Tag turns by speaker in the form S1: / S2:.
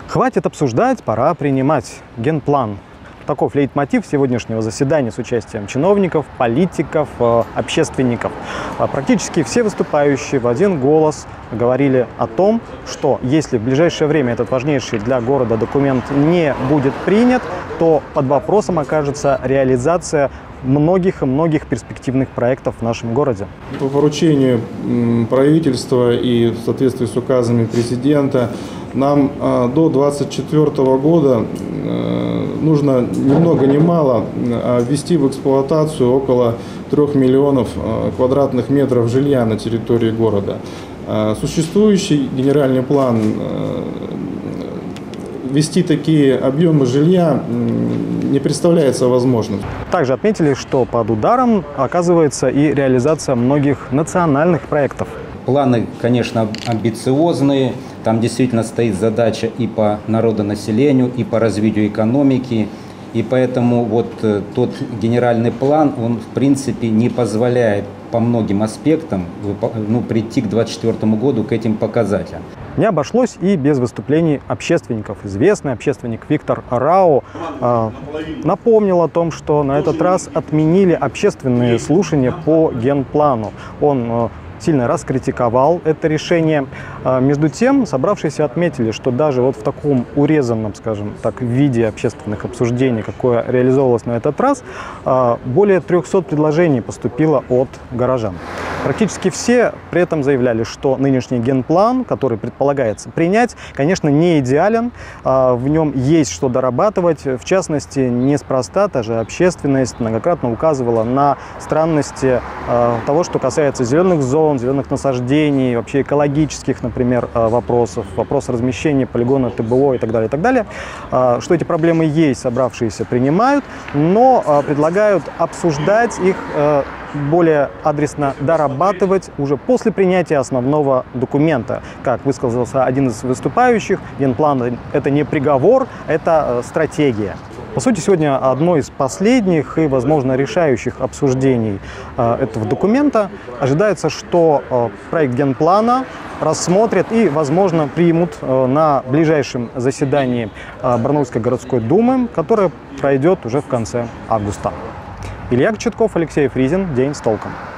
S1: Хватит обсуждать, пора принимать. Генплан. Таков лейтмотив сегодняшнего заседания с участием чиновников, политиков, общественников. Практически все выступающие в один голос говорили о том, что если в ближайшее время этот важнейший для города документ не будет принят, то под вопросом окажется реализация многих и многих перспективных проектов в нашем городе.
S2: По поручению правительства и в соответствии с указами президента нам до 2024 года нужно ни много ни мало ввести в эксплуатацию около 3 миллионов квадратных метров жилья на территории города. Существующий генеральный план ввести такие объемы жилья не представляется возможным.
S1: Также отметили, что под ударом оказывается и реализация многих национальных проектов.
S3: Планы, конечно, амбициозные. Там действительно стоит задача и по народонаселению, и по развитию экономики. И поэтому вот тот генеральный план, он в принципе не позволяет по многим аспектам прийти к 2024 году к этим показателям.
S1: Не обошлось и без выступлений общественников. Известный общественник Виктор Рау напомнил о том, что на этот раз отменили общественные слушания по генплану. Он сильно раскритиковал это решение. Между тем, собравшиеся отметили, что даже вот в таком урезанном, скажем так, виде общественных обсуждений, какое реализовывалось на этот раз, более 300 предложений поступило от горожан. Практически все при этом заявляли, что нынешний генплан, который предполагается принять, конечно, не идеален, в нем есть что дорабатывать. В частности, неспроста та же общественность многократно указывала на странности того, что касается зеленых зон, зеленых насаждений, вообще экологических, например, вопросов, вопрос размещения полигона ТБО и так далее, что эти проблемы есть, собравшиеся принимают, но предлагают обсуждать их более адресно дорабатывать уже после принятия основного документа. Как высказался один из выступающих, генплан – это не приговор, это стратегия. По сути, сегодня одно из последних и, возможно, решающих обсуждений этого документа. Ожидается, что проект генплана рассмотрят и, возможно, примут на ближайшем заседании Барнаульской городской думы, которое пройдет уже в конце августа. Илья Кочетков, Алексей Фризин. День с толком.